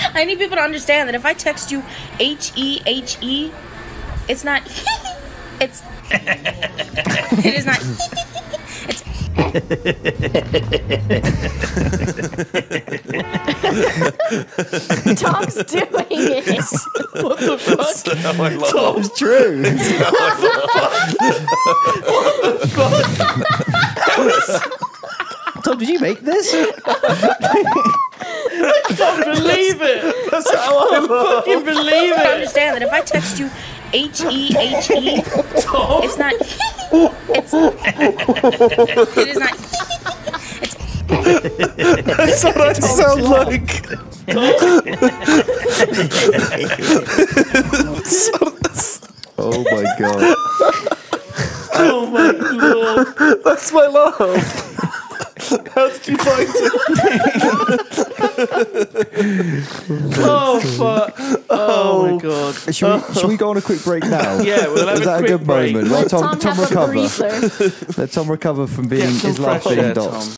I need people to understand that if I text you H-E-H-E, it's not it's it is not it's Tom's doing it. What the fuck? Tom's true. Tom, did you make this? I can't believe it. That's how I fucking believe it. understand that if I text you H-E-H-E, it's not it's it is not it's That's what I sound like. Oh my god. Oh my lord. That's my laugh. How did you find it? Oh fuck. Oh my god. Should we go on a quick break now? Yeah, we'll have Is a that quick a good break. moment? Let Tom have a recover. breather. Let Tom recover from being Get some his last fresh being air, dots. Tom.